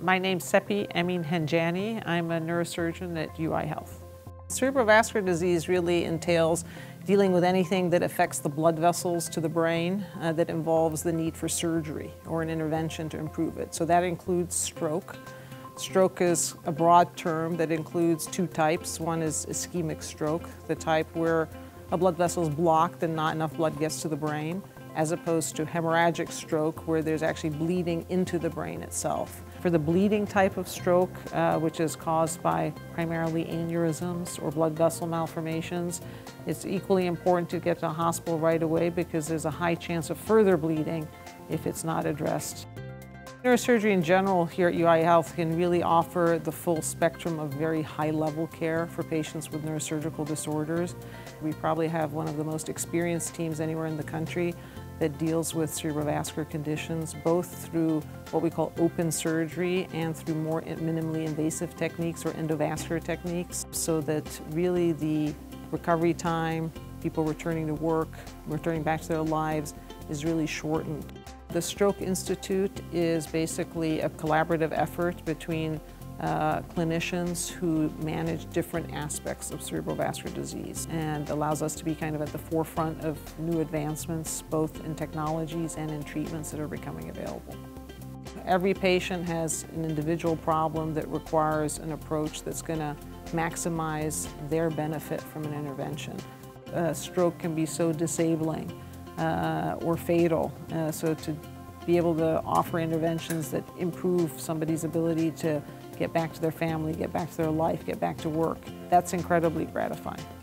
My name's Sepi Amin-Hanjani. I'm a neurosurgeon at UI Health. Cerebrovascular disease really entails dealing with anything that affects the blood vessels to the brain that involves the need for surgery or an intervention to improve it. So that includes stroke. Stroke is a broad term that includes two types. One is ischemic stroke, the type where a blood vessel is blocked and not enough blood gets to the brain, as opposed to hemorrhagic stroke, where there's actually bleeding into the brain itself. For the bleeding type of stroke, which is caused by primarily aneurysms or blood vessel malformations, it's equally important to get to the hospital right away because there's a high chance of further bleeding if it's not addressed. Neurosurgery in general here at UI Health can really offer the full spectrum of very high-level care for patients with neurosurgical disorders. We probably have one of the most experienced teams anywhere in the country that deals with cerebrovascular conditions, both through what we call open surgery and through more minimally invasive techniques or endovascular techniques, so that really the recovery time, people returning to work, returning back to their lives, is really shortened. The Stroke Institute is basically a collaborative effort between clinicians who manage different aspects of cerebrovascular disease and allows us to be kind of at the forefront of new advancements, both in technologies and in treatments that are becoming available. Every patient has an individual problem that requires an approach that's going to maximize their benefit from an intervention. Stroke can be so disabling or fatal, so to be able to offer interventions that improve somebody's ability to get back to their family, get back to their life, get back to work, that's incredibly gratifying.